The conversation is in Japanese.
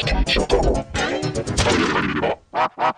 してしまったのか。大変だ。